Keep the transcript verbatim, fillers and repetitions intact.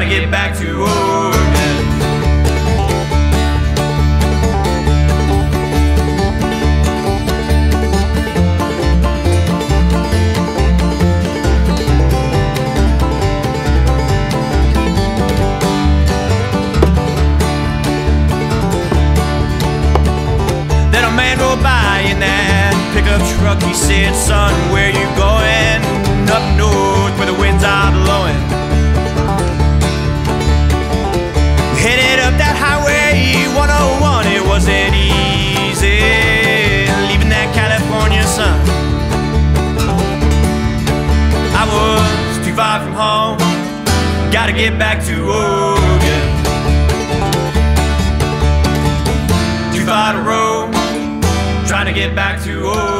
get back to Oregon. Then a man rode by in that pickup truck. He said, son, where you going? Up north where the winds are blowing. Headed up that highway one oh one. It wasn't easy leaving that California sun. I was too far from home, gotta get back to Oregon. Too far to roam, trying to get back to Oregon.